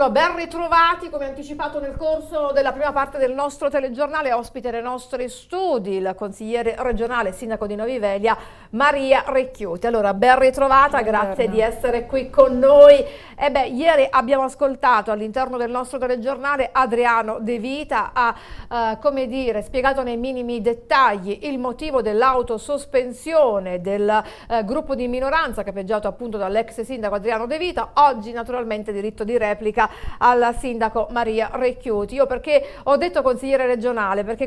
Buongiorno, ben ritrovati. Come anticipato nel corso della prima parte del nostro telegiornale, ospite nei nostri studi il consigliere regionale, sindaco di Novi Velia, Maria Recchiuti. Allora, ben ritrovata, grazie di essere qui con noi. Ieri abbiamo ascoltato all'interno del nostro telegiornale Adriano De Vita, ha come dire, spiegato nei minimi dettagli il motivo dell'autosospensione del gruppo di minoranza capeggiato appunto dall'ex sindaco Adriano De Vita. Oggi naturalmente diritto di replica al sindaco Maria Recchiuti. Io perché ho detto consigliere regionale? Perché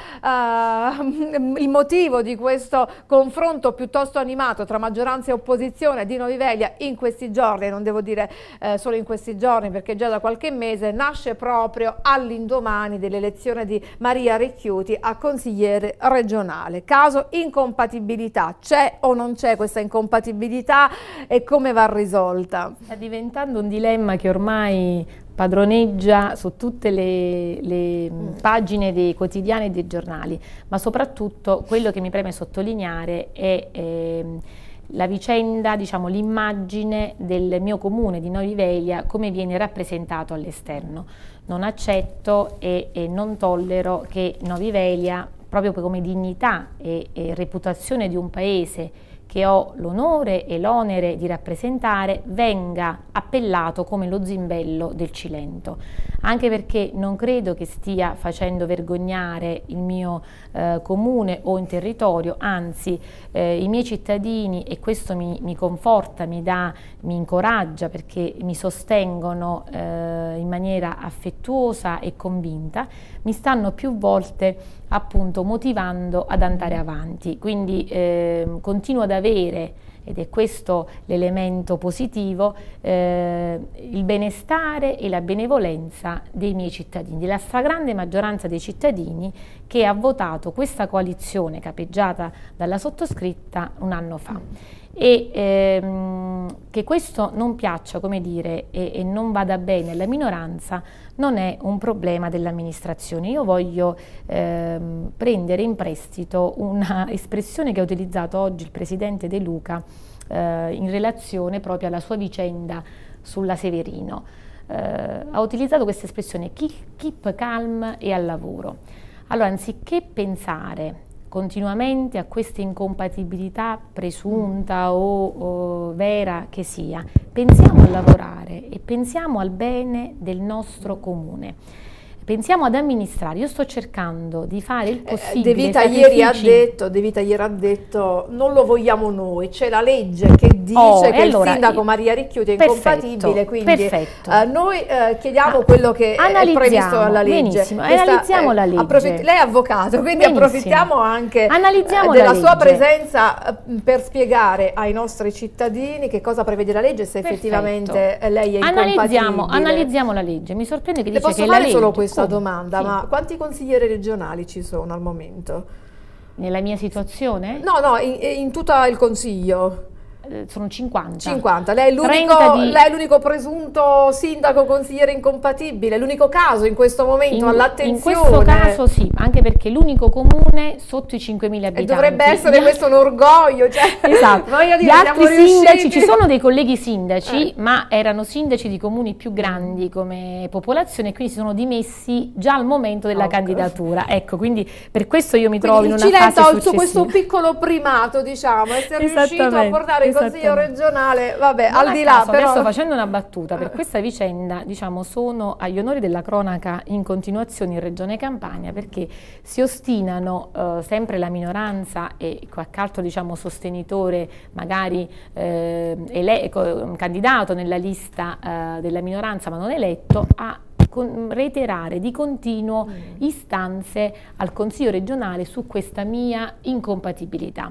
il motivo di questo confronto piuttosto animato tra maggioranza e opposizione di Novi Velia in questi giorni, e non devo dire solo in questi giorni perché già da qualche mese, nasce proprio all'indomani dell'elezione di Maria Recchiuti a consigliere regionale. Caso incompatibilità, c'è o non c'è questa incompatibilità e come va risolta? Sta diventando un dilemma che ormai padroneggia su tutte le pagine dei quotidiani e dei giornali, ma soprattutto quello che mi preme sottolineare è la vicenda, diciamo l'immagine del mio comune di Novi Velia, come viene rappresentato all'esterno. Non accetto e non tollero che Novi Velia, proprio come dignità e reputazione di un paese che ho l'onore e l'onere di rappresentare, venga appellato come lo zimbello del Cilento, anche perché non credo che stia facendo vergognare il mio comune o in territorio, anzi i miei cittadini, e questo mi conforta, mi incoraggia perché mi sostengono in maniera affettuosa e convinta, mi stanno più volte appunto motivando ad andare avanti, quindi continuo ad avere, ed è questo l'elemento positivo, il benestare e la benevolenza dei miei cittadini, della stragrande maggioranza dei cittadini che ha votato questa coalizione capeggiata dalla sottoscritta un anno fa. E che questo non piaccia, come dire, e non vada bene alla minoranza non è un problema dell'amministrazione. Io voglio prendere in prestito una espressione che ha utilizzato oggi il presidente De Luca in relazione proprio alla sua vicenda sulla Severino. Ha utilizzato questa espressione keep calm e al lavoro. Allora, anziché pensare continuamente a questa incompatibilità presunta o vera che sia, pensiamo a lavorare e pensiamo al bene del nostro comune. Pensiamo ad amministrare. Io sto cercando di fare il possibile. De Vita ieri ha detto non lo vogliamo noi, c'è la legge che dice che il sindaco Maria Recchiuti è incompatibile, quindi noi chiediamo quello che è previsto dalla legge. Benissimo, analizziamo la legge. Lei è avvocato, quindi approfittiamo anche della sua presenza per spiegare ai nostri cittadini che cosa prevede la legge, se effettivamente lei è incompatibile. Analizziamo la legge. Mi sorprende che dice che la legge. Solo questa domanda, sì. Ma quanti consiglieri regionali ci sono al momento? Nella mia situazione? No, in tutto il consiglio. Sono 50. 50. Lei è l'unico presunto sindaco consigliere incompatibile, l'unico caso in questo momento all'attenzione. In questo caso sì, anche perché l'unico comune sotto i 5.000 abitanti. E dovrebbe essere questo un orgoglio. Cioè, esatto. Gli altri sindaci, ci sono dei colleghi sindaci, ma erano sindaci di comuni più grandi come popolazione e quindi si sono dimessi già al momento della candidatura. Ecco, quindi per questo io mi trovo in una fase successiva. Il Cilento ha questo piccolo primato, diciamo, essere riuscito a portare consiglio regionale, vabbè, al di là però. Adesso facendo una battuta, per questa vicenda, diciamo, sono agli onori della cronaca in continuazione in Regione Campania, perché si ostinano sempre la minoranza e qualche altro, diciamo, sostenitore, magari candidato nella lista della minoranza ma non eletto, a reiterare di continuo istanze al Consiglio regionale su questa mia incompatibilità.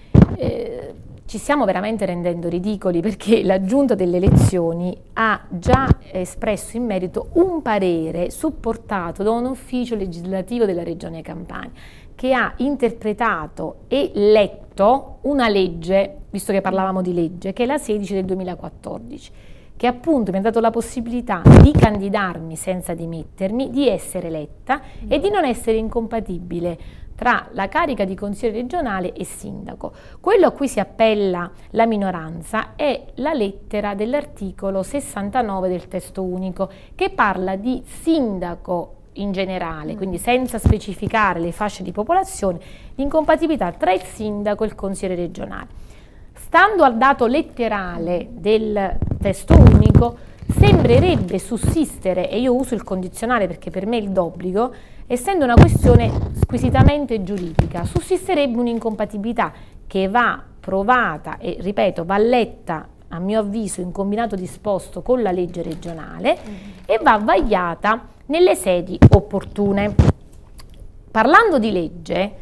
Ci stiamo veramente rendendo ridicoli, perché la Giunta delle elezioni ha già espresso in merito un parere supportato da un ufficio legislativo della Regione Campania che ha interpretato e letto una legge, visto che parlavamo di legge, che è la 16 del 2014, che appunto mi ha dato la possibilità di candidarmi senza dimettermi, di essere eletta e di non essere incompatibile tra la carica di consigliere regionale e sindaco. Quello a cui si appella la minoranza è la lettera dell'articolo 69 del testo unico, che parla di sindaco in generale, quindi senza specificare le fasce di popolazione, l'incompatibilità tra il sindaco e il consigliere regionale. Stando al dato letterale del testo unico, sembrerebbe sussistere, e io uso il condizionale perché per me è il d'obbligo, essendo una questione squisitamente giuridica, sussisterebbe un'incompatibilità che va provata e, ripeto, va letta a mio avviso in combinato disposto con la legge regionale e va vagliata nelle sedi opportune. Parlando di legge,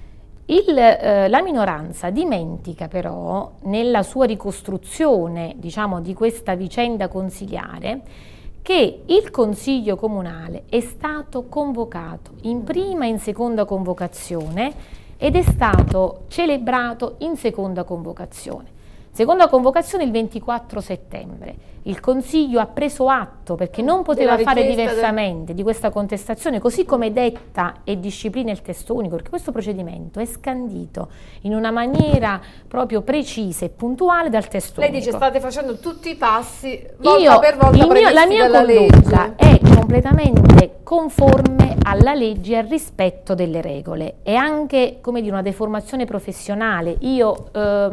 la minoranza dimentica però, nella sua ricostruzione, diciamo, di questa vicenda consiliare, che il Consiglio Comunale è stato convocato in prima e in seconda convocazione ed è stato celebrato in seconda convocazione. Seconda convocazione il 24 settembre. Il Consiglio ha preso atto, perché non poteva fare diversamente, di questa contestazione, così come detta e disciplina il testo unico, perché questo procedimento è scandito in una maniera proprio precisa e puntuale dal testo unico. Lei dice state facendo tutti i passi volta per volta previsti la mia dalla condotta legge. è completamente conforme alla legge e al rispetto delle regole. È anche, come dire, una deformazione professionale. Io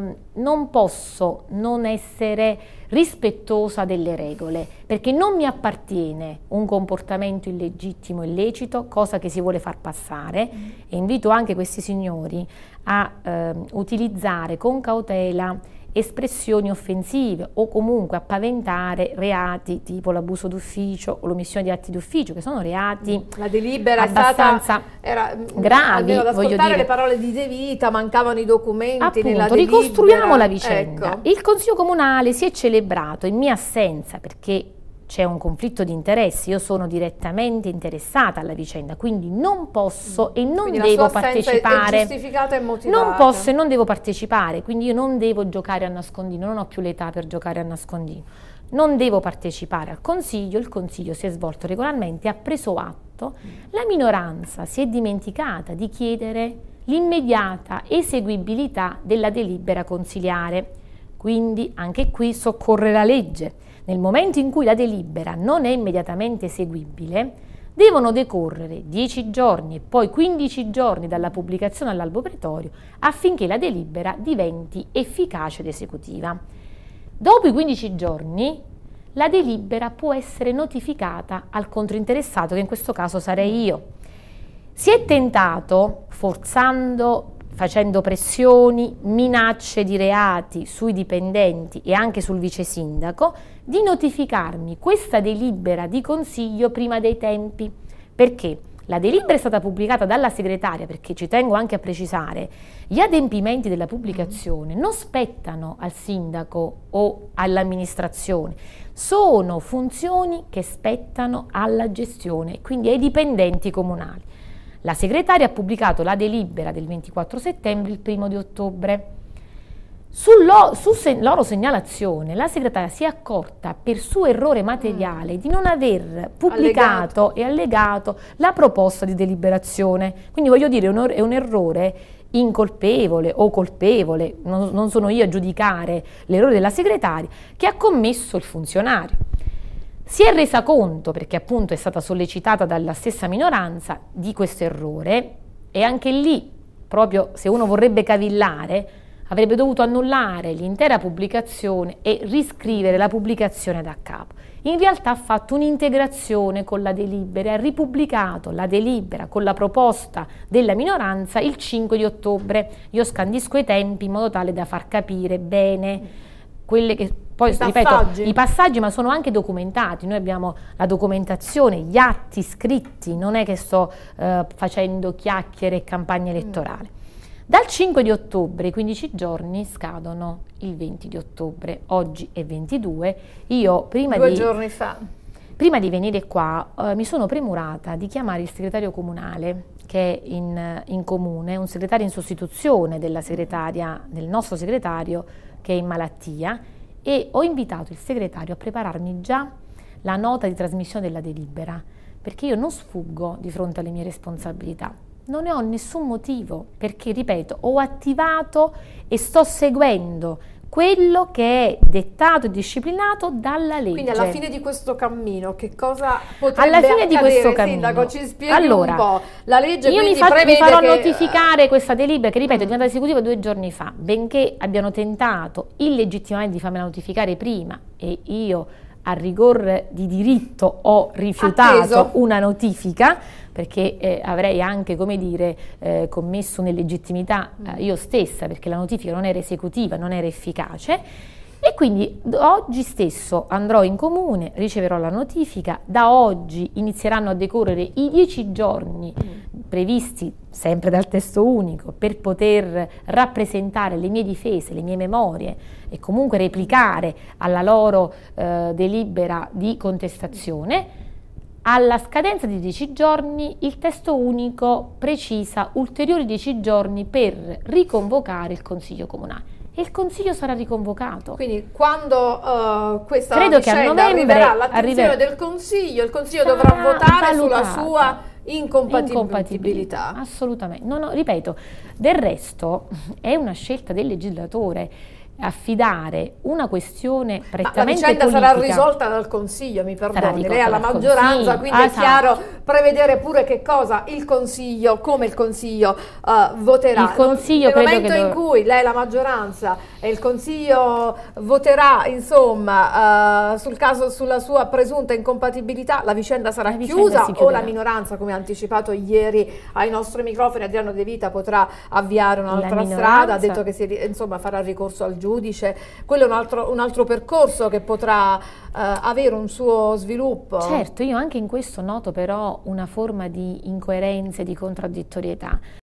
non posso non essere rispettosa delle regole, perché non mi appartiene un comportamento illegittimo, illecito, cosa che si vuole far passare, e invito anche questi signori a utilizzare con cautela espressioni offensive o comunque a paventare reati tipo l'abuso d'ufficio o l'omissione di atti d'ufficio, che sono reati la delibera abbastanza gravi. Ad ascoltare le parole di De Vita, mancavano i documenti. Appunto, nella delibera. ricostruiamo la vicenda. Ecco. Il Consiglio Comunale si è celebrato in mia assenza perché c'è un conflitto di interessi, io sono direttamente interessata alla vicenda, quindi non posso e non Quindi devo la sua partecipare. è giustificata e motivata. Non posso e non devo partecipare, quindi io non devo giocare a nascondino, non ho più l'età per giocare a nascondino. Non devo partecipare al Consiglio, il Consiglio si è svolto regolarmente, ha preso atto, la minoranza si è dimenticata di chiedere l'immediata eseguibilità della delibera consiliare, quindi anche qui soccorre la legge. Nel momento in cui la delibera non è immediatamente eseguibile, devono decorrere 10 giorni e poi 15 giorni dalla pubblicazione all'albo pretorio affinché la delibera diventi efficace ed esecutiva. Dopo i 15 giorni la delibera può essere notificata al controinteressato, che in questo caso sarei io. Si è tentato, forzando, facendo pressioni, minacce di reati sui dipendenti e anche sul vice sindaco, di notificarmi questa delibera di consiglio prima dei tempi. Perché? La delibera è stata pubblicata dalla segretaria, perché ci tengo anche a precisare, gli adempimenti della pubblicazione non spettano al sindaco o all'amministrazione, sono funzioni che spettano alla gestione, quindi ai dipendenti comunali. La segretaria ha pubblicato la delibera del 24 settembre, il 1° di ottobre. Su loro segnalazione la segretaria si è accorta per suo errore materiale di non aver pubblicato e allegato la proposta di deliberazione. Quindi voglio dire, è un errore incolpevole o colpevole, non sono io a giudicare l'errore della segretaria, che ha commesso il funzionario. Si è resa conto, perché appunto è stata sollecitata dalla stessa minoranza, di questo errore, e anche lì, proprio se uno vorrebbe cavillare, avrebbe dovuto annullare l'intera pubblicazione e riscrivere la pubblicazione da capo. In realtà ha fatto un'integrazione con la delibera e ha ripubblicato la delibera con la proposta della minoranza il 5 di ottobre. Io scandisco i tempi in modo tale da far capire bene quelle che poi, ripeto, i passaggi, ma sono anche documentati. Noi abbiamo la documentazione, gli atti scritti, non è che sto facendo chiacchiere e campagna elettorale. Dal 5 di ottobre i 15 giorni scadono il 20 di ottobre, oggi è 22, io prima di venire qua mi sono premurata di chiamare il segretario comunale che è in comune, un segretario in sostituzione della segretaria, del nostro segretario che è in malattia, e ho invitato il segretario a prepararmi già la nota di trasmissione della delibera, perché io non sfuggo di fronte alle mie responsabilità. Non ne ho nessun motivo, perché, ripeto, ho attivato e sto seguendo quello che è dettato e disciplinato dalla legge. Quindi alla fine di questo cammino che cosa potrebbe alla fine accadere, di questo cammino, Sindaco? Ci spieghi allora, un po'. La legge io quindi mi farò che... notificare questa delibera che, ripeto, è diventata esecutiva 2 giorni fa, benché abbiano tentato illegittimamente di farmela notificare prima e io a rigor di diritto ho rifiutato una notifica perché avrei anche, come dire, commesso un'illegittimità io stessa, perché la notifica non era esecutiva, non era efficace, e quindi oggi stesso andrò in comune, riceverò la notifica, da oggi inizieranno a decorrere i 10 giorni previsti sempre dal testo unico per poter rappresentare le mie difese, le mie memorie e comunque replicare alla loro delibera di contestazione. Alla scadenza di 10 giorni il testo unico precisa ulteriori 10 giorni per riconvocare il Consiglio Comunale. E il Consiglio sarà riconvocato. Quindi quando questa Credo che a novembre arriverà all'attenzione del Consiglio, il Consiglio dovrà votare sulla sua incompatibilità. Assolutamente. Ripeto, del resto è una scelta del legislatore affidare una questione prettamente la vicenda politica. sarà risolta dal Consiglio, mi perdoni, lei ha la maggioranza, quindi è chiaro prevedere pure che cosa il Consiglio, come il Consiglio voterà. Il Consiglio nel momento in cui lei ha la maggioranza e il Consiglio voterà, insomma, sulla sua presunta incompatibilità, la vicenda sarà chiusa o la minoranza, come ha anticipato ieri ai nostri microfoni, Adriano De Vita potrà avviare un'altra strada, ha detto che insomma farà ricorso al giudice, quello è un altro percorso che potrà avere un suo sviluppo. Certo, io anche in questo noto però una forma di incoerenza e di contraddittorietà.